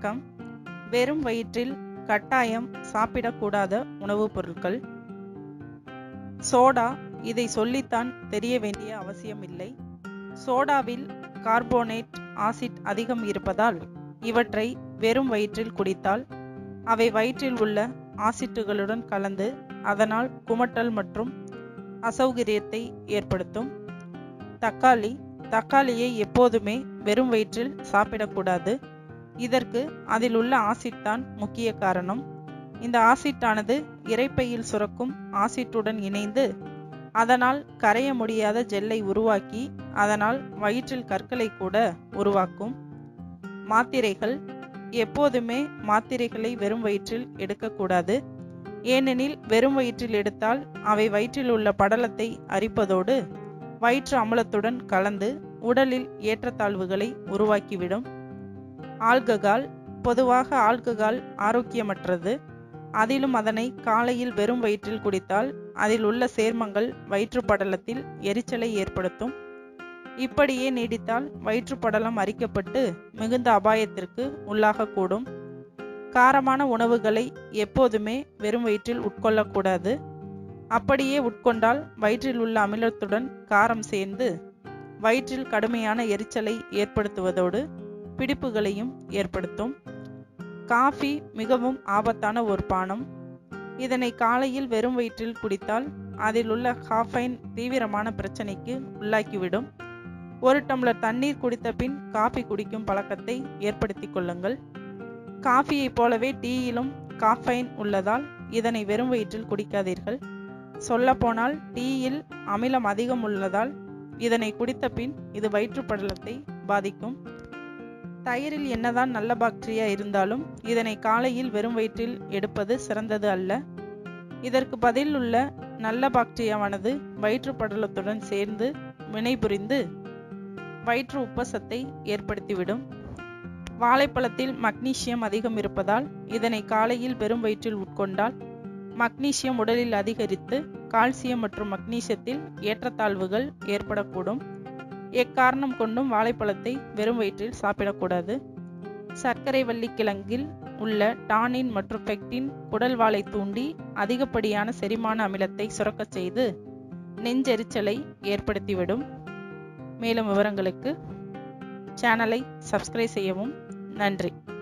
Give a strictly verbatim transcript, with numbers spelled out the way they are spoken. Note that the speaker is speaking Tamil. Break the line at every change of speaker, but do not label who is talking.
வணக்கம். வெறும் வயிற்றில் கட்டாயம் சாப்பிடக்கூடாத உணவுப் பொருட்கள். சோடா. இதை சொல்லித்தான் தெரிய வேண்டிய அவசியம் இல்லை. சோடாவில் கார்போனேட் ஆசிட் அதிகம் இருப்பதால் இவற்றை வெறும் வயிற்றில் குடித்தால் அவை வயிற்றில் உள்ள ஆசிட்டுகளுடன் கலந்து அதனால் குமட்டல் மற்றும் அசௌகரியத்தை ஏற்படுத்தும். தக்காளி. தக்காளியை எப்போதுமே வெறும் வயிற்றில் சாப்பிடக்கூடாது. இதற்கு அதில் உள்ள ஆசிட் தான் முக்கிய காரணம். இந்த ஆசிட்டானது இரைப்பையில் சுரக்கும் ஆசிட்டுடன் இணைந்து அதனால் கரைய முடியாத ஜெல்லை உருவாக்கி அதனால் வயிற்றில் கற்களை கூட உருவாக்கும். மாத்திரைகள். எப்போதுமே மாத்திரைகளை வெறும் வயிற்றில் எடுக்கக்கூடாது. ஏனெனில் வெறும் வயிற்றில் எடுத்தால் அவை வயிற்றில் உள்ள படலத்தை அரிப்பதோடு வயிற்று அமிலத்துடன் கலந்து உடலில் ஏற்றத்தாழ்வுகளை உருவாக்கிவிடும். ஆல்கஹால். பொதுவாக ஆல்கஹால் ஆரோக்கியமற்றது. அதிலும் அதனை காலையில் வெறும் வயிற்றில் குடித்தால் அதில் உள்ள சேர்மங்கள் வயிற்று படலத்தில் எரிச்சலை ஏற்படுத்தும். இப்படியே நீடித்தால் வயிற்று படலம் அரிக்கப்பட்டு மிகுந்த அபாயத்திற்கு உள்ளாகக்கூடும். காரமான உணவுகளை எப்போதுமே வெறும் வயிற்றில் உட்கொள்ளக்கூடாது. அப்படியே உட்கொண்டால் வயிற்றில் உள்ள அமிலத்துடன் காரம் சேர்ந்து வயிற்றில் கடுமையான எரிச்சலை ஏற்படுத்துவதோடு பிடிப்புகளையும் ஏற்படுத்தும். காஃபி மிகவும் ஆபத்தான ஒரு பானம். இதனை காலையில் வெறும் வயிற்றில் குடித்தால் அதில் உள்ள காஃபைன் தீவிரமான பிரச்சனைக்கு உள்ளாக்கிவிடும். ஒரு டம்ளர் தண்ணீர் குடித்த பின் காஃபி குடிக்கும் பழக்கத்தை ஏற்படுத்தி கொள்ளுங்கள். காஃபியைப் போலவே டீயிலும் காஃபைன் உள்ளதால் இதனை வெறும் வயிற்றில் குடிக்காதீர்கள். சொல்லப்போனால் டீயில் அமிலம் அதிகம் உள்ளதால் இதனை குடித்த பின் இது வயிற்று படலத்தை பாதிக்கும். தயிரில் என்னதான் நல்ல பாக்டீரியா இருந்தாலும் இதனை காலையில் வெறும் வயிற்றில் எடுப்பது சிறந்தது அல்ல. இதற்கு பதில் உள்ள நல்ல பாக்டீரியாவானது வயிற்று படலத்துடன் சேர்ந்து வினைபுரிந்து வயிற்று உப்பசத்தை ஏற்படுத்திவிடும். வாழைப்பழத்தில் மக்னீசியம் அதிகம் இருப்பதால் இதனை காலையில் வெறும் வயிற்றில் உட்கொண்டால் மக்னீசியம் உடலில் அதிகரித்து கால்சியம் மற்றும் மக்னீசியத்தில் ஏற்றத்தாழ்வுகள் ஏற்படக்கூடும். எக்காரணம் கொண்டும் வாழைப்பழத்தை வெறும் வயிற்றில் சாப்பிடக்கூடாது. சர்க்கரை வள்ளி கிழங்கில் உள்ள டானின் மற்றும் பெக்டின் குடல் வாலை தூண்டி அதிகப்படியான செரிமான அமிலத்தை சுரக்கச் செய்து நெஞ்செரிச்சலை ஏற்படுத்திவிடும். மேலும் விவரங்களுக்கு சேனலை சப்ஸ்கிரைப் செய்யவும். நன்றி.